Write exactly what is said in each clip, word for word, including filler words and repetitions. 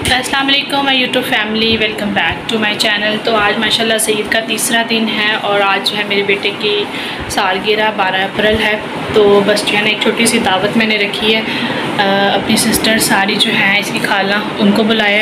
अस्सलाम वालेकुम my YouTube family, welcome back to my channel. तो आज माशाल्लाह से ईद का तीसरा दिन है और आज जो है मेरे बेटे की सालगिरह बारह अप्रैल है। तो बस जो है ना एक छोटी सी दावत मैंने रखी है। आ, अपनी सिस्टर सारी जो है इसकी खाला उनको बुलाया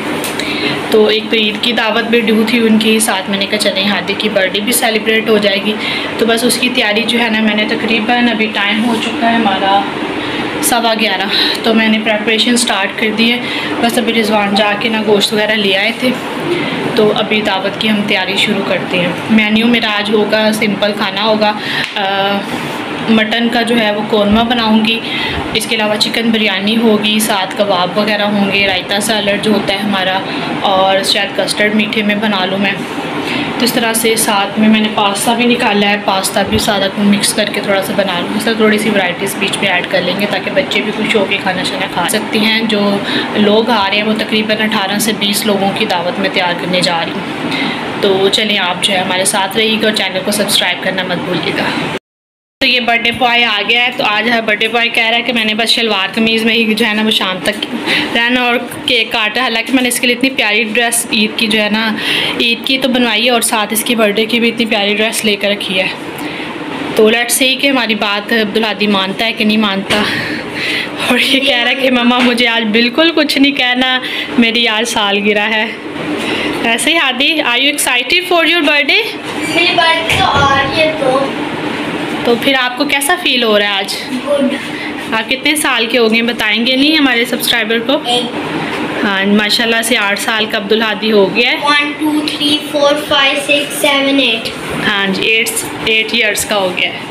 है। तो एक तो ईद की दावत भी ड्यू थी उनकी, साथ मैंने कहा चलें हादी की बर्थडे भी सेलिब्रेट हो जाएगी। तो बस उसकी तैयारी जो है ना मैंने तकरीबन अभी टाइम हो चुका है हमारा सवा ग्यारह, तो मैंने प्रेपरेशन स्टार्ट कर दी है। बस अभी रिजवान जाके ना गोश्त वगैरह ले आए थे, तो अभी दावत की हम तैयारी शुरू करते हैं। मेन्यू मेरा आज होगा सिंपल खाना होगा। आ, मटन का जो है वो कौरमा बनाऊंगी, इसके अलावा चिकन बिरयानी होगी, साथ कबाब वगैरह होंगे, रायता सैलड जो होता है हमारा, और शायद कस्टर्ड मीठे में बना लूँ मैं। तो इस तरह से साथ में मैंने पास्ता भी निकाला है, पास्ता भी सादा को मिक्स करके थोड़ा सा बना लूँ। इसलिए थोड़ी सी वैराइटीज़ बीच में ऐड कर लेंगे ताकि बच्चे भी खुश होकर खाना शाना खा सकती हैं। जो लोग आ रहे हैं वो तकरीबन अठारह से बीस लोगों की दावत में तैयार करने जा रही हूँ। तो चलिए आप जो है हमारे साथ रहिएगा और चैनल को सब्सक्राइब करना मत भूलिएगा। तो ये बर्थडे बॉय आ गया है। तो आज है बर्थडे बॉय कह रहा है कि मैंने बस शलवार कमीज़ में ही जो है ना वो शाम तक रहना और केक काटा। हालांकि मैंने इसके लिए इतनी प्यारी ड्रेस ईद की जो है ना ईद की तो बनवाई है और साथ इसकी बर्थडे की भी इतनी प्यारी ड्रेस लेकर रखी है। तो लेट्स सी कि हमारी बात अब्दुल मानता है कि नहीं मानता। और ये कह रहा है कि मम्मा मुझे आज बिल्कुल कुछ नहीं कहना, मेरी आज सालगिरह है। ऐसे ही Hadi, are you excited for your birthday? मेरी बर्थडे तो आ रही है तो तो फिर आपको कैसा फील हो रहा है आज? गुड। आप कितने साल के हो गए बताएंगे नहीं हमारे सब्सक्राइबर को? हाँ माशाल्लाह से आठ साल का अब्दुल हादी हो गया है। One two three four five six seven eight. हाँ जी, एट एट ईयर्स का हो गया है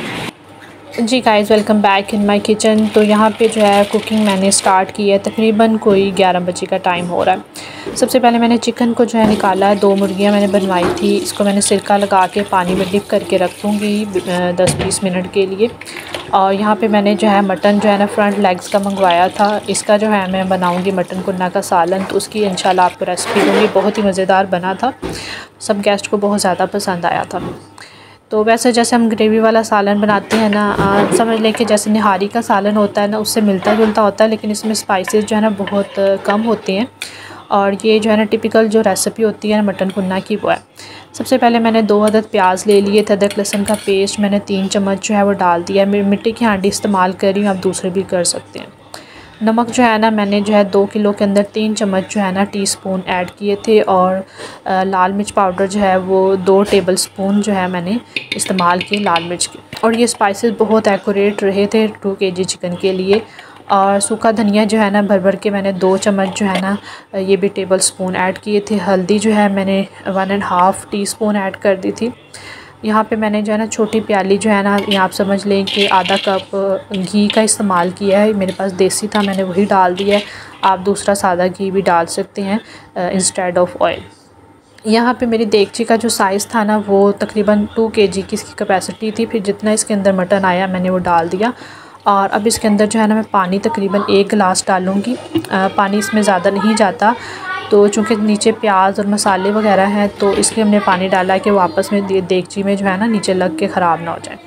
जी। Guys welcome back in my kitchen. तो यहाँ पे जो है कुकिंग मैंने स्टार्ट की है, तकरीबन कोई ग्यारह बजे का टाइम हो रहा है। सबसे पहले मैंने चिकन को जो है निकाला है। दो मुर्गियाँ मैंने बनवाई थी, इसको मैंने सिरका लगा के पानी में डिप करके रख दूँगी दस बीस मिनट के लिए। और यहाँ पे मैंने जो है मटन जो है ना फ्रंट लेग्स का मंगवाया था। इसका जो है मैं बनाऊँगी मटन कुन्ना का सालन, तो उसकी इंशाल्लाह आपको रेसिपी दूँगी। बहुत ही मज़ेदार बना था, सब गेस्ट को बहुत ज़्यादा पसंद आया था। तो वैसे जैसे हम ग्रेवी वाला सालन बनाते हैं ना, आ, समझ लें कि जैसे निहारी का सालन होता है ना, उससे मिलता जुलता होता है, लेकिन इसमें स्पाइसेस जो है ना बहुत कम होते हैं। और ये जो है ना टिपिकल जो रेसिपी होती है मटन कुन्ना की वो है। सबसे पहले मैंने दो अदद प्याज ले लिए थे, अदरक लहसुन का पेस्ट मैंने तीन चम्मच जो है वो डाल दिया। मैं मिट्टी की हांडी इस्तेमाल कर रही हूँ, आप दूसरे भी कर सकते हैं। नमक जो है ना मैंने जो है दो किलो के अंदर तीन चम्मच जो है ना टीस्पून ऐड किए थे। और लाल मिर्च पाउडर जो है वो दो टेबल स्पून जो है मैंने इस्तेमाल किए लाल मिर्च के। और ये स्पाइसेस बहुत एक्यूरेट रहे थे टू केजी चिकन के लिए। और सूखा धनिया जो है ना भर भर के मैंने दो चम्मच जो है ना ये भी टेबल स्पून ऐड किए थे। हल्दी जो है मैंने one and half teaspoon add कर दी थी। यहाँ पे मैंने जो है ना छोटी प्याली जो है ना, यहाँ आप समझ लें कि आधा कप घी का इस्तेमाल किया है। मेरे पास देसी था, मैंने वही डाल दिया है। आप दूसरा सादा घी भी डाल सकते हैं इंस्टेड ऑफ ऑयल। यहाँ पे मेरी देगची का जो साइज़ था ना वो तकरीबन टू केजी की इसकी कैपेसिटी थी। फिर जितना इसके अंदर मटन आया मैंने वो डाल दिया। और अब इसके अंदर जो है ना मैं पानी तकरीबन एक गिलास डालूँगी। पानी इसमें ज़्यादा नहीं जाता, तो चूँकि नीचे प्याज और मसाले वगैरह हैं तो इसलिए हमने पानी डाला है कि वो आपस में देगची में जो है ना नीचे लग के ख़राब ना हो जाए।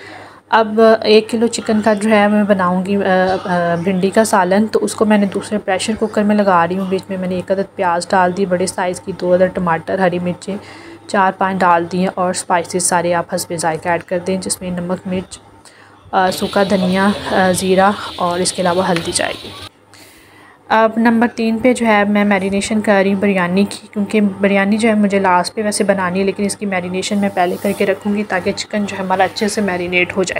अब एक किलो चिकन का जो है मैं बनाऊंगी भिंडी का सालन, तो उसको मैंने दूसरे प्रेशर कुकर में लगा रही हूँ। बीच में मैंने एक अदद प्याज डाल दी बड़े साइज़ की, दो अदद टमाटर, हरी मिर्चें चार पाँच डाल दिए। और स्पाइसेस सारे आप हस्बे ज़ायका ऐड कर दें, जिसमें नमक, मिर्च, सूखा धनिया, ज़ीरा और इसके अलावा हल्दी जाएगी। अब नंबर तीन पे जो है मैं मैरिनेशन कर रही हूँ बिरयानी की, क्योंकि बिरयानी जो है मुझे लास्ट पे वैसे बनानी है, लेकिन इसकी मैरिनेशन मैं पहले करके रखूँगी ताकि चिकन जो है हमारा अच्छे से मैरिनेट हो जाए।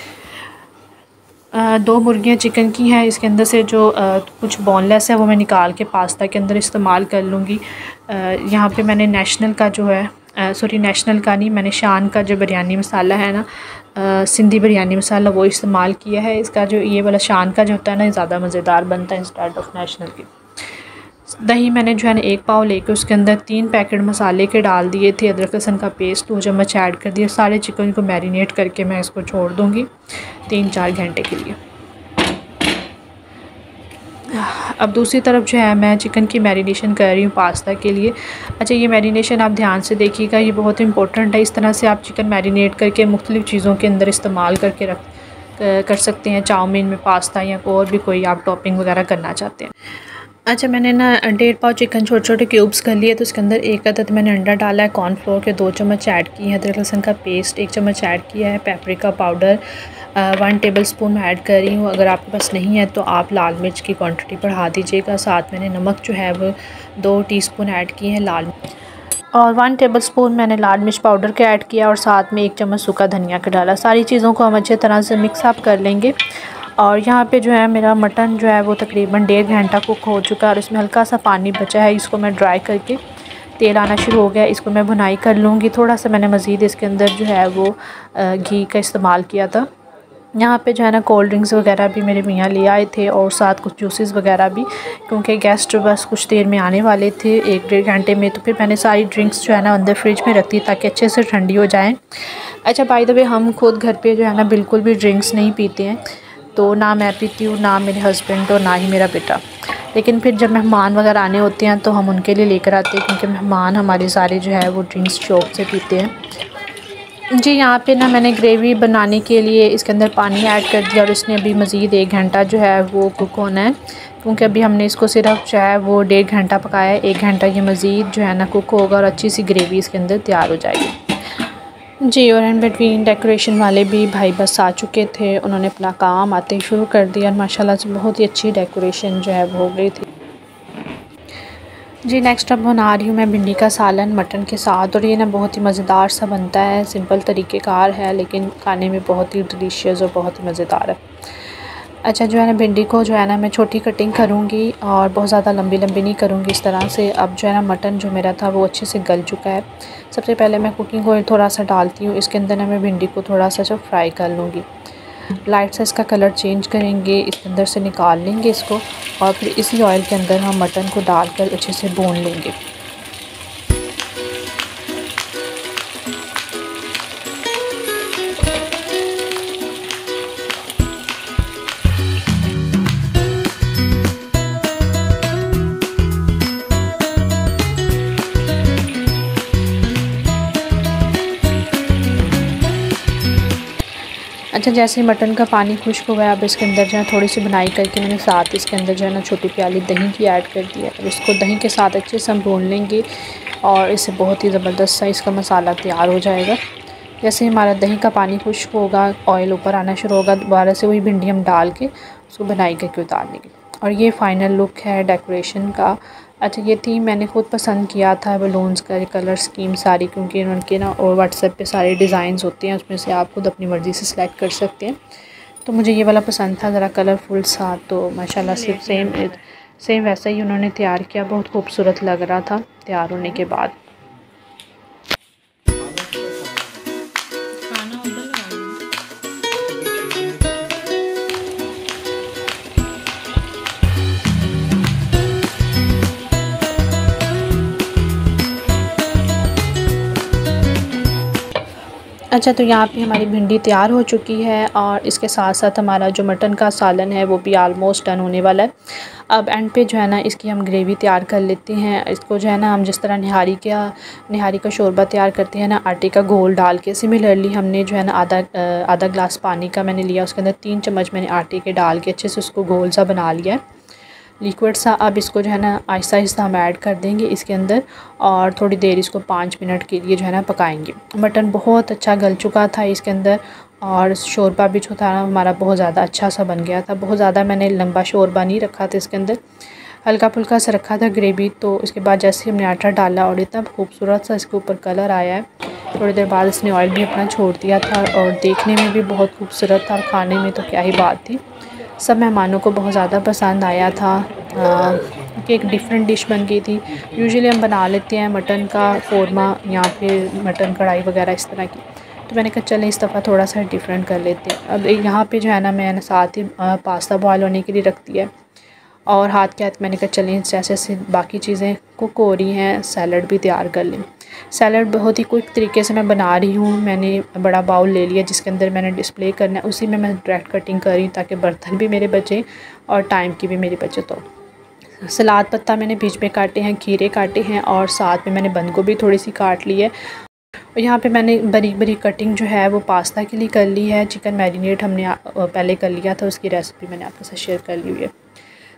आ, दो मुर्गियाँ चिकन की हैं, इसके अंदर से जो आ, कुछ बोनलेस है वो मैं निकाल के पास्ता के अंदर इस्तेमाल कर लूँगी। यहाँ पे मैंने नेशनल का जो है सॉरी नेशनल का नहीं, मैंने शान का जो बिरयानी मसाला है ना, आ, सिंधी बिरयानी मसाला, वो इस्तेमाल किया है। इसका जो ये वाला शान का जो होता है ना ज़्यादा मज़ेदार बनता है इंस्टेड ऑफ नेशनल की। दही मैंने जो है ना एक पाव लेके उसके अंदर तीन पैकेट मसाले के डाल दिए थे। अदरक लहसुन का पेस्ट दो चम्मच ऐड कर दिया। सारे चिकन को मैरिनेट करके मैं इसको छोड़ दूँगी तीन चार घंटे के लिए। अब दूसरी तरफ जो है मैं चिकन की मैरिनेशन कर रही हूँ पास्ता के लिए। अच्छा, ये मैरिनेशन आप ध्यान से देखिएगा, ये बहुत इंपॉर्टेंट है। इस तरह से आप चिकन मैरिनेट करके मुख्तलिफ़ चीज़ों के अंदर इस्तेमाल करके रख कर सकते हैं, चाउमीन में, पास्ता या और भी कोई आप टॉपिंग वगैरह करना चाहते हैं। अच्छा, मैंने ना डेढ़ पाव चिकन छोटे छोटे क्यूब्स कर लिए, तो उसके अंदर एक अदद मैंने अंडा डाला है, कॉर्नफ्लोर के दो चम्मच ऐड किए हैं, अदरक लहसुन का पेस्ट एक चम्मच ऐड किया है, paprika powder one tablespoon मैं ऐड कर रही हूँ। अगर आपके पास नहीं है तो आप लाल मिर्च की क्वांटिटी बढ़ा दीजिएगा। साथ मैंने नमक जो है वो दो टीस्पून ऐड किए हैं, लाल और वन टेबल स्पून मैंने लाल मिर्च पाउडर के ऐड किया और साथ में एक चम्मच सूखा धनिया का डाला। सारी चीज़ों को हम अच्छे तरह से मिक्स अप कर लेंगे। और यहाँ पे जो है मेरा मटन जो है वो तकरीबन डेढ़ घंटा कुक हो चुका है और इसमें हल्का सा पानी बचा है। इसको मैं ड्राई करके तेल आना शुरू हो गया, इसको मैं भुनाई कर लूँगी। थोड़ा सा मैंने मज़ीद इसके अंदर जो है वो घी का इस्तेमाल किया था। यहाँ पे जो है ना कोल्ड ड्रिंक्स वगैरह भी मेरे मियाँ ले आए थे और साथ कुछ जूसेस वगैरह भी, क्योंकि गेस्ट बस कुछ देर में आने वाले थे, एक डेढ़ घंटे में। तो फिर मैंने सारी ड्रिंक्स जो है ना अंदर फ्रिज में रख दी ताकि अच्छे से ठंडी हो जाएं। अच्छा, बाय द वे हम खुद घर पे जो है ना बिल्कुल भी ड्रिंक्स नहीं पीते हैं, तो ना मैं पीती हूँ, ना मेरे हस्बैंड और ना ही मेरा बेटा। लेकिन फिर जब मेहमान वगैरह आने होते हैं तो हम उनके लिए लेकर आते हैं, क्योंकि मेहमान हमारे सारे जो है वो ड्रिंक्स शॉप से पीते हैं। जी, यहाँ पे ना मैंने ग्रेवी बनाने के लिए इसके अंदर पानी ऐड कर दिया और इसने अभी मज़ीद एक घंटा जो है वो कुक होना है, क्योंकि अभी हमने इसको सिर्फ जो है वो डेढ़ घंटा पकाया है। एक घंटा ये मज़ीद जो है ना कुक होगा और अच्छी सी ग्रेवी इसके अंदर तैयार हो जाएगी। जी, और इन बिटवीन डेकोरेशन वाले भी भाई बस आ चुके थे, उन्होंने अपना काम आते ही शुरू कर दिया और माशाल्लाह से बहुत ही अच्छी डेकोरेशन जो है वो हो गई थी। जी, नेक्स्ट अब बना रही हूँ मैं भिंडी का सालन मटन के साथ, और ये ना बहुत ही मज़ेदार सा बनता है। सिंपल तरीक़ेकार है लेकिन खाने में बहुत ही डिलीशियस और बहुत ही मज़ेदार है। अच्छा, जो है ना भिंडी को जो है ना मैं छोटी कटिंग करूँगी और बहुत ज़्यादा लंबी लंबी नहीं करूँगी इस तरह से। अब जो है ना मटन जो मेरा था वो अच्छे से गल चुका है। सबसे पहले मैं कुकिंग ऑयल थोड़ा सा डालती हूँ, इसके अंदर ना मैं भिंडी को थोड़ा सा जो फ्राई कर लूँगी। लाइट सा इसका कलर चेंज करेंगे, इसके अंदर से निकाल लेंगे इसको और फिर इसी ऑयल के अंदर हम मटन को डालकर अच्छे से भून लेंगे। अच्छा, जैसे मटन का पानी खुश्क हो गया, अब इसके अंदर जो है थोड़ी सी बुनाई करके मैंने साथ इसके अंदर जो है ना छोटी प्याली दही की ऐड कर दिया। अब इसको दही के साथ अच्छे से हम भून लेंगे और इससे बहुत ही ज़बरदस्त सा इसका मसाला तैयार हो जाएगा। जैसे हमारा दही का पानी खुश्क होगा, ऑयल ऊपर आना शुरू होगा, दोबारा से वही भिंडी हम डाल के उसको बुनाई करके उतार लेंगे। और ये फ़ाइनल लुक है डेकोरेशन का। अच्छा, ये थीम मैंने ख़ुद पसंद किया था, बलून्स का कलर स्कीम सारी, क्योंकि उनके ना और व्हाट्सएप पे सारे डिज़ाइंस होते हैं, उसमें से आप खुद अपनी मर्ज़ी से सिलेक्ट कर सकते हैं। तो मुझे ये वाला पसंद था, ज़रा कलरफुल सा, तो माशाल्लाह से सेम सेम वैसा ही उन्होंने तैयार किया। बहुत खूबसूरत लग रहा था तैयार होने के बाद। अच्छा, तो यहाँ पे हमारी भिंडी तैयार हो चुकी है और इसके साथ साथ हमारा जो मटन का सालन है वो भी आलमोस्ट डन होने वाला है। अब एंड पे जो है ना इसकी हम ग्रेवी तैयार कर लेते हैं। इसको जो है ना हम जिस तरह निहारी का निहारी का शोरबा तैयार करते हैं ना आटे का घोल डाल के, सिमिलरली हमने जो है ना आधा आधा ग्लास पानी का मैंने लिया, उसके अंदर तीन चम्मच मैंने आटे के डाल के अच्छे से उसको घोल सा बना लिया है, लिक्विड सा। अब इसको जो है ना आहिस्ता आहिस्ता हम ऐड कर देंगे इसके अंदर और थोड़ी देर इसको पाँच मिनट के लिए जो है ना पकाएंगे। मटन बहुत अच्छा गल चुका था इसके अंदर और शोरबा भी जो था हमारा बहुत ज़्यादा अच्छा सा बन गया था। बहुत ज़्यादा मैंने लंबा शोरबा नहीं रखा था इसके अंदर, हल्का फुल्का सा रखा था ग्रेवी। तो इसके बाद जैसे हमने आटा डाला और इतना खूबसूरत सा इसके ऊपर कलर आया है, थोड़ी देर बाद इसने ऑयल भी अपना छोड़ दिया था और देखने में भी बहुत खूबसूरत था और खाने में तो क्या ही बात थी। सब मेहमानों को बहुत ज़्यादा पसंद आया था कि एक डिफरेंट डिश बन गई थी। यूजुअली हम बना लेते हैं मटन का क़ोरमा या फिर मटन कढ़ाई वगैरह इस तरह की, तो मैंने कहा चलें इस दफ़ा थोड़ा सा डिफरेंट कर लेते हैं। अब यहाँ पे जो है ना मैंने साथ ही पास्ता बॉयल होने के लिए रख दिया है और हाथ के हाथ मैंने कहा चलें जैसे जैसे बाकी चीज़ें कुक हो रही हैं सैलड भी तैयार कर लें। सैलड बहुत ही क्विक तरीके से मैं बना रही हूँ। मैंने बड़ा बाउल ले लिया जिसके अंदर मैंने डिस्प्ले करना है, उसी में मैं डायरेक्ट कटिंग कर रही हूँ ताकि बर्तन भी मेरे बचे और टाइम की भी मेरी बचत हो। सलाद पत्ता मैंने बीच में काटे हैं, खीरे काटे हैं और साथ में मैंने बंद गोभी थोड़ी सी काट ली है। और यहाँ पे मैंने बारीक बारीक कटिंग जो है वो पास्ता के लिए कर ली है। चिकन मैरिनेट हमने पहले कर लिया था, उसकी रेसिपी मैंने आपके साथ शेयर कर ली हुई है।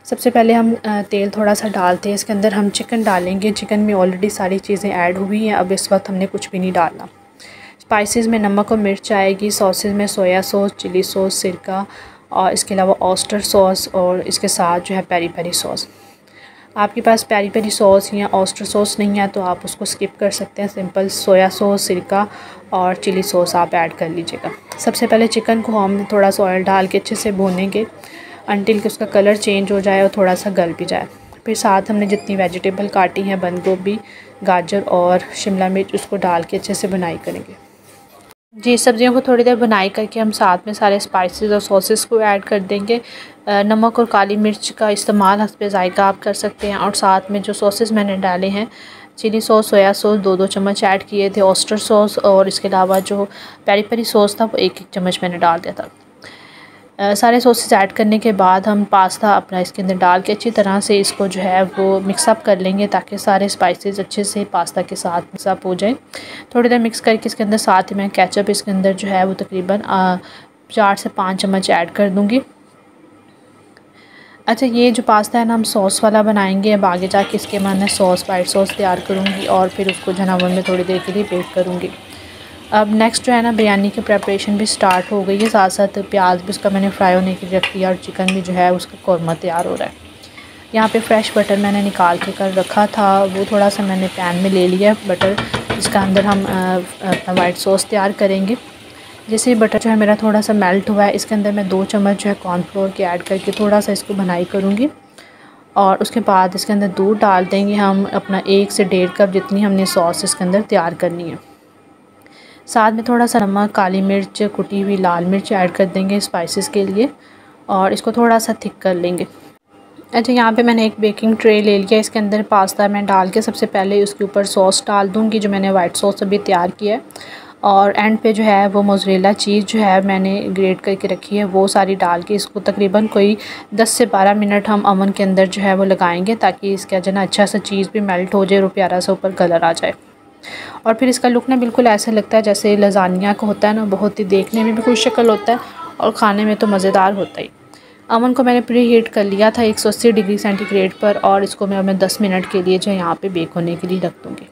सबसे पहले हम तेल थोड़ा सा डालते हैं, इसके अंदर हम चिकन डालेंगे। चिकन में ऑलरेडी सारी चीज़ें ऐड हुई हैं, अब इस वक्त हमने कुछ भी नहीं डालना। स्पाइसेस में नमक और मिर्च आएगी, सॉसेस में सोया सॉस, चिली सॉस, सिरका और इसके अलावा ऑस्टर सॉस और इसके साथ जो है पेरी पेरी सॉस। आपके पास पेरी पेरी सॉस या ऑस्टर सॉस नहीं है तो आप उसको स्किप कर सकते हैं। सिंपल सोया सॉस, सिरका और चिली सॉस आप ऐड कर लीजिएगा। सबसे पहले चिकन को हम थोड़ा सा ऑयल डाल के अच्छे से भूनेंगे अंटिल कि उसका कलर चेंज हो जाए और थोड़ा सा गल भी जाए। फिर साथ हमने जितनी वेजिटेबल काटी हैं, बंद गोभी, गाजर और शिमला मिर्च, उसको डाल के अच्छे से बुनाई करेंगे। जी, सब्ज़ियों को थोड़ी देर बुनाई करके हम साथ में सारे स्पाइसेस और सॉसेस को ऐड कर देंगे। नमक और काली मिर्च का इस्तेमाल हस्बे ज़ायका आप कर सकते हैं। और साथ में जो सॉसेस मैंने डाले हैं, चिली सॉस, सोया सॉस दो दो चम्मच ऐड किए थे, ऑस्टर सॉस और इसके अलावा जो पेरी पेरी सॉस था वो एक एक चम्मच मैंने डाल दिया था। Uh, सारे सॉसेस ऐड करने के बाद हम पास्ता अपना इसके अंदर डाल के अच्छी तरह से इसको जो है वो मिक्सअप कर लेंगे ताकि सारे स्पाइसेस अच्छे से पास्ता के साथ मिक्सअप हो जाए। थोड़ी देर मिक्स करके इसके अंदर साथ ही मैं केचप इसके अंदर जो है वो तकरीबन चार से पाँच चम्मच ऐड कर दूँगी। अच्छा, ये जो पास्ता है ना हम सॉस वाला बनाएंगे। अब आगे जाके इसके मैं सॉस वाइट सॉस तैयार करूँगी और फिर उसको जो है ओवन में थोड़ी देर के लिए बेक करूँगी। अब नेक्स्ट जो है ना बिरयानी की प्रिपरेशन भी स्टार्ट हो गई है, साथ साथ प्याज भी उसका मैंने फ्राई होने के लिए रख दिया और चिकन भी जो है उसका कौरमा तैयार हो रहा है। यहाँ पे फ्रेश बटर मैंने निकाल के कर रखा था, वो थोड़ा सा मैंने पैन में ले लिया बटर, इसका अंदर हम अपना वाइट सॉस तैयार करेंगे। जैसे बटर जो है मेरा थोड़ा सा मेल्ट हुआ है, इसके अंदर मैं दो चम्मच जो है कॉर्नफ्लोर के ऐड करके थोड़ा सा इसको बनाई करूँगी और उसके बाद इसके अंदर दूध डाल देंगे हम अपना एक से डेढ़ कप जितनी हमने सॉस इसके अंदर तैयार करनी है। साथ में थोड़ा सा नमक, काली मिर्च, कुटी हुई लाल मिर्च ऐड कर देंगे स्पाइसेस के लिए और इसको थोड़ा सा थिक कर लेंगे। अच्छा, यहाँ पे मैंने एक बेकिंग ट्रे ले लिया, इसके अंदर पास्ता मैं डाल के सबसे पहले उसके ऊपर सॉस डाल दूँगी जो मैंने वाइट सॉस अभी तैयार किया है और एंड पे जो है वो मोज़रेला चीज़ जो है मैंने ग्रेट करके रखी है वो सारी डाल के इसको तकरीबन कोई दस से बारह मिनट हम अवन के अंदर जो है वो लगाएंगे ताकि इसका जो ना अच्छा सा चीज़ भी मेल्ट हो जाए और प्यारा सा ऊपर कलर आ जाए। और फिर इसका लुक ना बिल्कुल ऐसा लगता है जैसे लजानिया का होता है ना, बहुत ही देखने में भी खुश शक्ल होता है और ख़ाने में तो मज़ेदार होता ही। अवन को मैंने प्री हीट कर लिया था एक सौ अस्सी डिग्री सेंटीग्रेड पर और इसको मैं मैं दस मिनट के लिए जो यहाँ पे बेक होने के लिए रख दूँगी।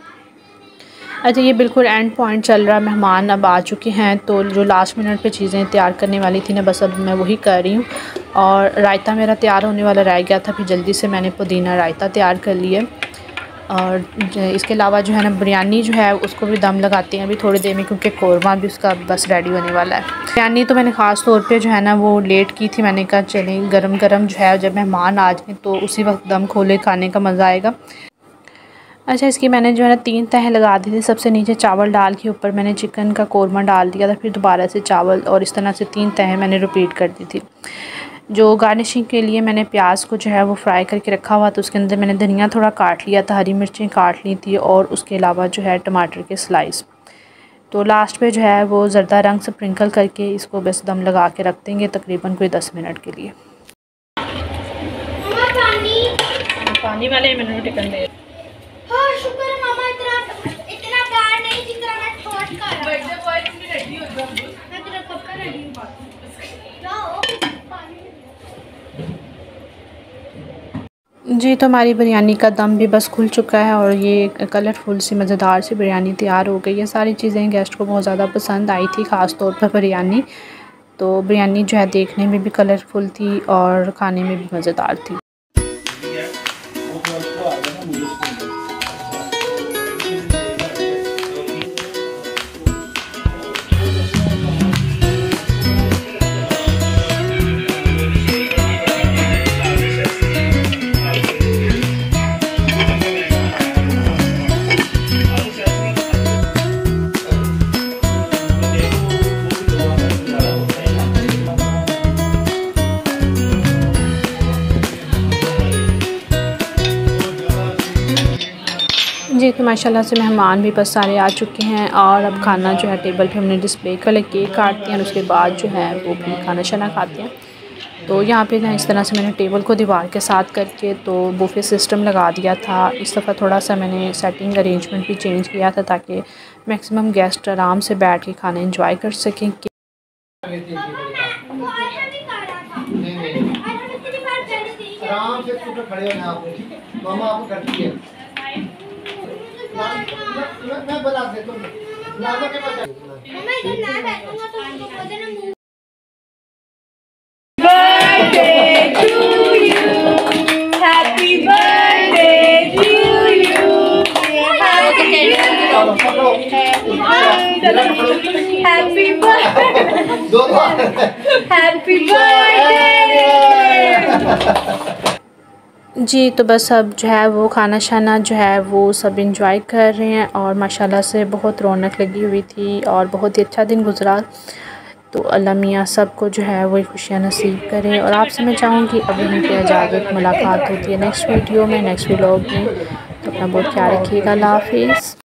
अच्छा, ये बिल्कुल एंड पॉइंट चल रहा है, मेहमान अब आ चुके हैं तो जो लास्ट मिनट पे चीज़ें तैयार करने वाली थी ना बस अब मैं वही कर रही हूँ। और रायता मेरा तैयार होने वाला रह गया था, फिर जल्दी से मैंने पुदीना रायता तैयार कर लिया। और इसके अलावा जो है ना बिरयानी जो है उसको भी दम लगाते हैं अभी थोड़ी देर में क्योंकि कौरमा भी उसका बस रेडी होने वाला है। बिरयानी तो मैंने ख़ास तौर पे जो है ना वो लेट की थी, मैंने कहा चलें गरम गरम जो है जब मेहमान आ जाए तो उसी वक्त दम खोले खाने का मज़ा आएगा। अच्छा, इसकी मैंने जो है ना तीन तह लगा दी थी। सबसे नीचे चावल डाल के ऊपर मैंने चिकन का कौरमा डाल दिया था, फिर दोबारा से चावल और इस तरह से तीन तह मैंने रिपीट कर दी थी। जो गार्निशिंग के लिए मैंने प्याज को जो है वो फ्राई करके रखा हुआ तो उसके अंदर मैंने धनिया थोड़ा काट लिया था, हरी मिर्चें काट ली थी और उसके अलावा जो है टमाटर के स्लाइस। तो लास्ट पे जो है वो ज़रदा रंग से स्प्रिंकल करके इसको बस दम लगा के रख देंगे तकरीबन कोई दस मिनट के लिए। पानी पानी वाले मैंने टिकन दे हाँ, शुक्र है मामा इतना इतना प्यार नहीं जितना मैं थॉट कर रहा था। रेडी हो जाओ, मैं तेरा कब का रेडी हूं। जी, तो हमारी बिरयानी का दम भी बस खुल चुका है और ये कलरफुल सी मज़ेदार सी बिरयानी तैयार हो गई है। सारी चीज़ें गेस्ट को बहुत ज़्यादा पसंद आई थी, ख़ास तौर पर बिरयानी। तो बिरयानी जो है देखने में भी कलरफुल थी और खाने में भी मज़ेदार थी। जी, तो माशाल्लाह से मेहमान भी बस सारे आ चुके हैं और अब खाना जो है टेबल पे हमने डिस्प्ले कर ले, केक काटते हैं और उसके बाद जो है वो भी खाना शाना खाते हैं। तो यहाँ पे ना इस तरह से मैंने टेबल को दीवार के साथ करके तो बुफे सिस्टम लगा दिया था। इस दफ़ा थोड़ा सा मैंने सेटिंग अरेंजमेंट भी चेंज किया था ताकि मैक्सिमम गेस्ट आराम से बैठ के खाना इंजॉय कर सकें। आराम से स्कूटर खड़े होना आपने, ठीक है? मामा आपको करती है। मैं मैं बता देता हूँ। लादो के पास मम्मा इधर ना बैठूंगा तो उनको पता ना मुंह। Birthday to you, happy birthday to you, happy birthday, दो बार happy birthday. जी तो बस अब जो है वो खाना शाना जो है वो सब इंजॉय कर रहे हैं और माशाल्लाह से बहुत रौनक लगी हुई थी और बहुत ही अच्छा दिन गुजरा। तो अल्लाह मियाँ सबको जो है वही खुशियाँ नसीब करें। और आपसे मैं चाहूँगी अब यहीं पे इजाज़त, मुलाकात होती है नेक्स्ट वीडियो में, नेक्स्ट व्लॉग में। तो अपना बहुत ख्याल रखिएगा। अल्लाह हाफिज़।